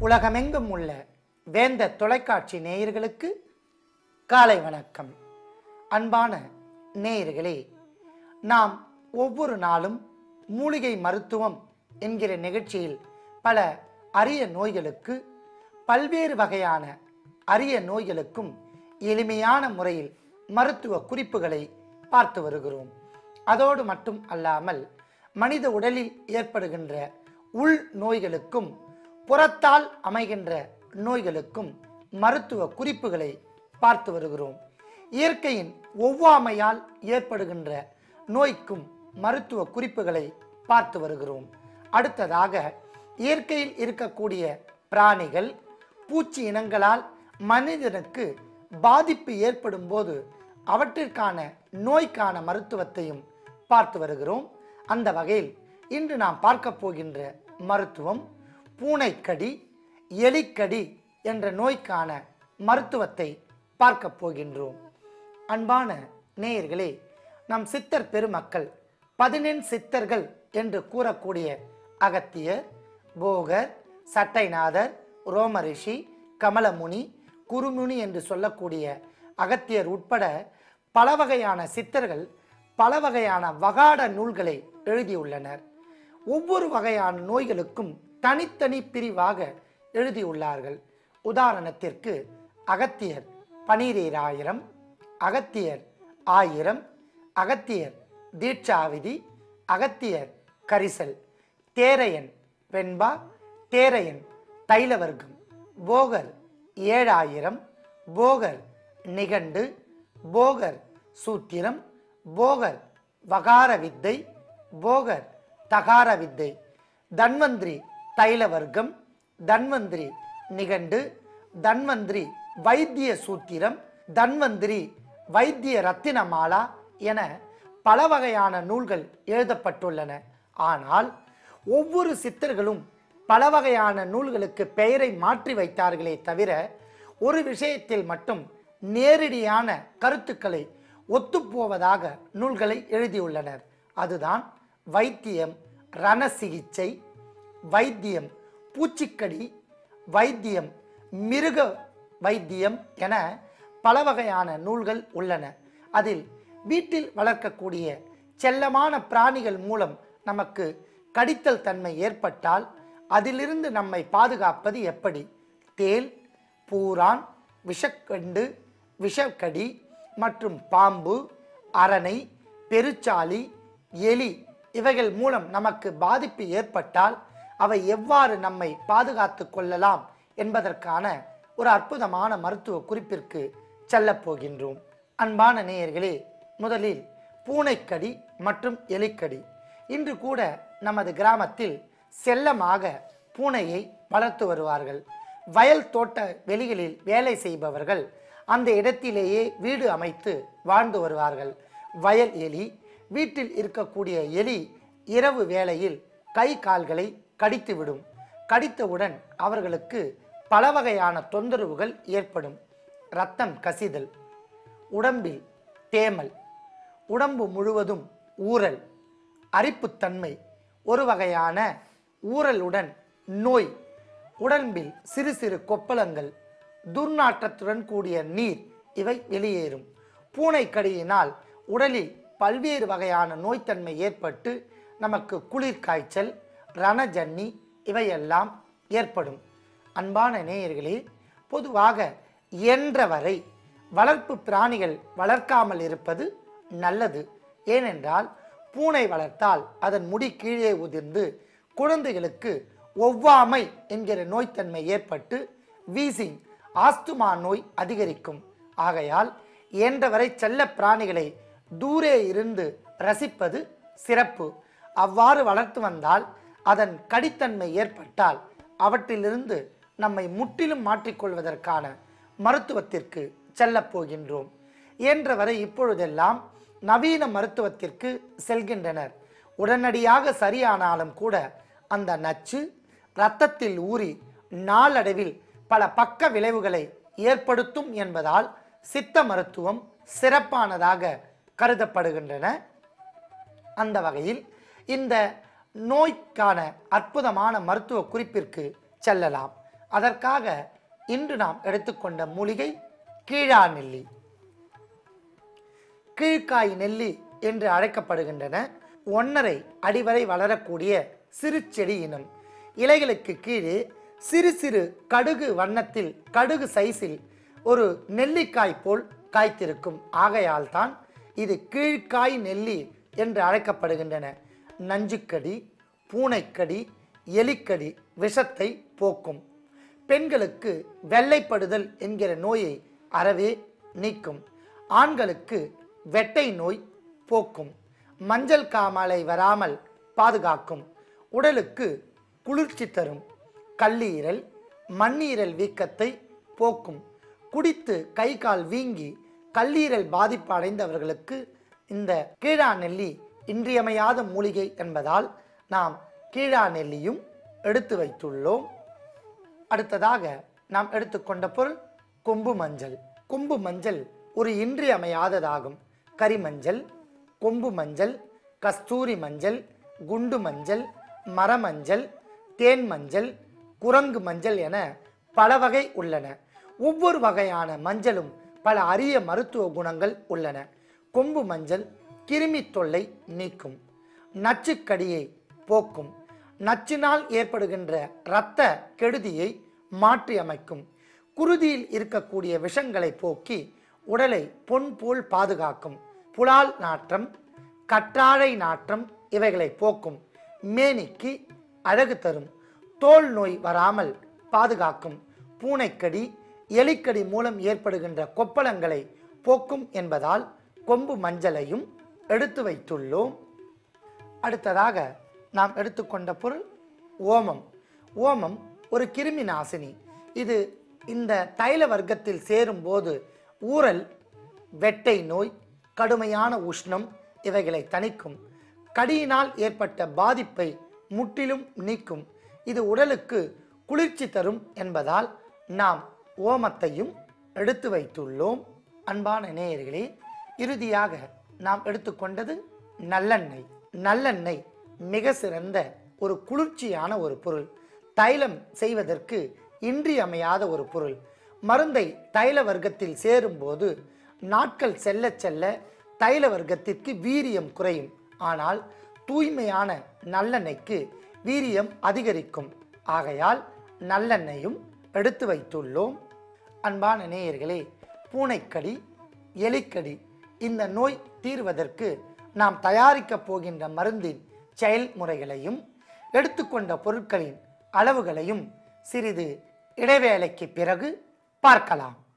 உலகமெங்கும் உள்ள வேந்தர் தொலைக்காட்சி நேயர்களுக்கு காலை வணக்கம். அன்பான நேயர்களே, நாம் ஒவ்வொரு நாளும் மூலிகை மருத்துவம் என்கிற நிகழ்ச்சியில் பல அரிய நோய்களுக்கு, பல்வேறு வகையான அரிய நோய்களுக்கும் எளிமையான முறையில் மருத்துவ குறிப்புகளை பார்த்து வருகிறோம். அதோடு மட்டும் அல்லாமல் மனித உடலில் ஏற்படுகின்ற உள் நோய்களுக்கும் புறத்தால் அமைகின்ற நோய்களுக்கும் மருத்துவ குறிப்புகளை பார்த்து வருகிறோம். இயற்கையின் ஒவ்வாமையால் ஏற்படுகின்ற நோய்க்கும் மருத்துவ குறிப்புகளை பார்த்து வருகிறோம். அடுத்ததாக இயற்கையில் இருக்கக்கூடிய பிராணிகள், பூச்சி இனங்களால் மனிதனுக்கு பாதிப்பு ஏற்படும் போது அவற்றிற்கான நோய்க்கான மருத்துவத்தையும் பார்த்து வருகிறோம். அந்த வகையில் இன்று நாம் பார்க்க போகின்ற மருத்துவம் பூனைக்கடி, எலிக்கடி என்ற நோய்க்கான மருத்துவத்தை பார்க்க போகின்றோம். அன்பான நேயர்களே, நம் சித்தர் பெருமக்கள் 14 சித்தர்கள் என்று கூறக்கூடிய அகத்தியர், போகர், சட்டைநாதர், ரோமரிஷி, கமலமுனி, குருமுனி என்று சொல்லக்கூடிய அகத்தியர் உட்பட பல வகையான சித்தர்கள் பல வகையான வகாட நூல்களை எழுதியுள்ளனர். ஒவ்வொரு வகையான நோய்களுக்கும் தனித்தனி பிரிவாக எழுதியுள்ளார்கள். உதாரணத்திற்கு அகத்தியர் 12,000, அகத்தியர் 1000, அகத்தியர் தீட்சாவிதி, அகத்தியர் கரிசல், தேரையன் வெண்பா, தேரையன் தைலவர்க்கம், போகர் 7000, போகர் நிகண்டு, போகர் சூத்திரம், போகர் வகார வித்தை, போகர் தகார வித்தை, தன்வந்திரி தைலவர்க்கம், தன்வந்திரி நிகண்டு, தன்வந்திரி வைத்திய சூத்திரம், தன்வந்திரி வைத்திய ரத்தினமாலா என பல வகையான நூல்கள் எழுதப்பட்டுள்ளன. ஆனால் ஒவ்வொரு சித்தர்களும் பல வகையான நூல்களுக்கு பெயரை மாற்றி வைத்தார்களே தவிர ஒரு விஷயத்தில் மட்டும் நேரடியான கருத்துக்களை ஒத்துப்போவதாக நூல்களை எழுதியுள்ளனர். அதுதான் வைத்தியம் ரண சிகிச்சை, வைத்தியம் பூச்சிக்கடி, வைத்தியம் மிருக வைத்தியம் என பல வகையான நூல்கள் உள்ளன. அதில் வீட்டில் வளர்க்கக்கூடிய செல்லமான பிராணிகள் மூலம் நமக்கு கடித்தல் தன்மை ஏற்பட்டால் அதிலிருந்து நம்மை பாதுகாப்பது எப்படி? தேள், பூரான், விஷக்கண்டு, விஷக்கடி மற்றும் பாம்பு, அரணை, பெருச்சாளி, எலி இவைகள் மூலம் நமக்கு பாதிப்பு ஏற்பட்டால் அவை எவ்வாறு நம்மை பாதுகாத்து கொள்ளலாம் என்பதற்கான ஒரு அற்புதமான மருத்துவ குறிப்பிற்கு செல்லப் போகின்றோம். அன்பான நேயர்களே, முதலில் பூனைக்கடி மற்றும் எலிக்கடி. இன்று கூட நமது கிராமத்தில் செல்லமாக பூனையை வளர்த்து வருவார்கள். வயல் தோட்ட வெளிகளில் வேலை செய்பவர்கள் அந்த இடத்திலேயே வீடு அமைத்து வாழ்ந்து வருவார்கள். வயல் எலி, வீட்டில் இருக்கக்கூடிய எலி இரவு வேளையில் கை கால்களை கடித்துவிடும். கடித்தவுடன் அவர்களுக்கு பல வகையான தொந்தரவுகள் ஏற்படும். இரத்தம் கசிதல், உடம்பில் தேமல், உடம்பு முழுவதும் ஊறல், அரிப்புத்தன்மை, ஒரு வகையான ஊறலுடன் நோய், உடம்பில் சிறு சிறு கொப்பளங்கள், துர்நாற்றத்துடன் கூடிய நீர் இவை வெளியேறும். பூனைக்கடியினால் உடலில் பல்வேறு வகையான நோய்த்தன்மை ஏற்பட்டு நமக்கு குளிர் காய்ச்சல், ரணஜன்னி இவையெல்லாம் ஏற்படும். அன்பான நேயர்களே, பொதுவாக இயன்றவரை வளர்ப்பு பிராணிகள் வளர்க்காமல் இருப்பது நல்லது. ஏனென்றால் பூனை வளர்த்தால் அதன் முடி கீழே உதிர்ந்து குழந்தைகளுக்கு ஒவ்வாமை என்கிற நோய்த்தன்மை ஏற்பட்டு வீசிங், ஆஸ்துமா நோய் அதிகரிக்கும். ஆகையால் இயன்றவரை செல்ல பிராணிகளை தூரே இருந்து ரசிப்பது சிறப்பு. அவ்வாறு வளர்த்து வந்தால் அதன் கடித்தன்மை ஏற்பட்டால் அவற்றிலிருந்து நம்மை முற்றிலும் மாற்றிக்கொள்வதற்கான மருத்துவத்திற்கு செல்லப் போகின்றோம். இயன்றவரை இப்பொழுதெல்லாம் நவீன மருத்துவத்திற்கு செல்கின்றனர். உடனடியாக சரியானாலும் கூட அந்த நச்சு இரத்தத்தில் ஊறி நாளடைவில் பல பக்க விளைவுகளை ஏற்படுத்தும் என்பதால் சித்த மருத்துவம் சிறப்பானதாக கருதப்படுகின்றன. அந்த வகையில் இந்த நோய்க்கான அற்புதமான மருத்துவ குறிப்பிற்கு செல்லலாம். அதற்காக இன்று நாம் எடுத்துக்கொண்ட மூலிகை கீழா நெல்லி. கீழ்காய் நெல்லி என்று அழைக்கப்படுகின்றன. 1.5 அடி வரை வளரக்கூடிய சிறு செடி இனம். இலைகளுக்கு கீழே சிறு சிறு கடுகு வண்ணத்தில், கடுகு சைஸில் ஒரு நெல்லிக்காய் போல் காய்த்திருக்கும். ஆகையால் தான் இது கீழ்காய் நெல்லி என்று அழைக்கப்படுகின்றன. நஞ்சுக்கடி, பூனைக்கடி, எலிக்கடி விஷத்தை போக்கும். பெண்களுக்கு வெள்ளைப்படுதல் என்கிற நோயை அறவே நீக்கும். ஆண்களுக்கு வெட்டை நோய் போக்கும். மஞ்சள் காமாலை வராமல் பாதுகாக்கும். உடலுக்கு குளிர்ச்சி தரும். கல்லீரல், மண்ணீரல் வீக்கத்தை போக்கும். குடித்து கை கால் வீங்கி கல்லீரல் பாதிப்பு அடைந்தவர்களுக்கு இந்த கீழா நெல்லி இன்றியமையாத மூலிகை என்பதால் நாம் கீழா நெல்லியும் எடுத்து வைத்துள்ளோம். அடுத்ததாக நாம் எடுத்துக்கொண்ட பொருள் கொம்பு மஞ்சள். கொம்பு மஞ்சள் ஒரு இன்றியமையாததாகும். கரிமஞ்சள், கொம்பு மஞ்சள், கஸ்தூரி மஞ்சள், குண்டு மஞ்சள், மரமஞ்சள், தேன் மஞ்சள், குரங்கு மஞ்சள் என பல வகை உள்ளன. ஒவ்வொரு வகையான மஞ்சளும் பல அரிய மருத்துவ குணங்கள் உள்ளன. கொம்பு மஞ்சள் கிருமி தொல்லை நீக்கும். நச்சுக்கடியை போக்கும். நச்சினால் ஏற்படுகின்ற இரத்த கெடுதியை மாற்றி அமைக்கும். குருதியில் இருக்கக்கூடிய விஷங்களை போக்கி உடலை பொன் போல் பாதுகாக்கும். புலால் நாற்றம், கற்றாழை நாற்றம் இவைகளை போக்கும். மேனிக்கு அழகு தரும். தோல் நோய் வராமல் பாதுகாக்கும். பூனைக்கடி, எலிக்கடி மூலம் ஏற்படுகின்ற கொப்பளங்களை போக்கும் என்பதால் கொம்பு மஞ்சளையும் எடுத்து வைத்துள்ளோம். அடுத்ததாக நாம் எடுத்துக்கொண்ட பொருள் ஓமம். ஓமம் ஒரு கிருமி நாசினி. இது இந்த தைல வர்க்கத்தில் சேரும்போது ஊறல், வெட்டை நோய், கடுமையான உஷ்ணம் இவைகளை தணிக்கும். கடியினால் ஏற்பட்ட பாதிப்பை முற்றிலும் நீக்கும். இது உடலுக்கு குளிர்ச்சி தரும் என்பதால் நாம் ஓமத்தையும் எடுத்து வைத்துள்ளோம். அன்பான நேயர்களே, இறுதியாக நாம் எடுத்துக்கொண்டது நல்லெண்ணெய். நல்லெண்ணெய் மிக சிறந்த ஒரு குளிர்ச்சியான ஒரு பொருள். தைலம் செய்வதற்கு இன்றியமையாத ஒரு பொருள். மருந்தை தைல வர்க்கத்தில் சேரும்போது நாட்கள் செல்ல செல்ல தைல வர்க்கத்திற்கு வீரியம் குறையும். ஆனால் தூய்மையான நல்லெண்ணெய்க்கு வீரியம் அதிகரிக்கும். ஆகையால் நல்லெண்ணெயும் எடுத்து வைத்துள்ளோம். அன்பான நேயர்களே, பூனைக்கடி, எலிக்கடி இந்த நோய் தீர்வதற்கு நாம் தயாரிக்கப் போகின்ற மருந்தின் செயல்முறைகளையும் எடுத்துக்கொண்ட பொருட்களின் அளவுகளையும் சிறிது இடைவேளைக்கு பிறகு பார்க்கலாம்.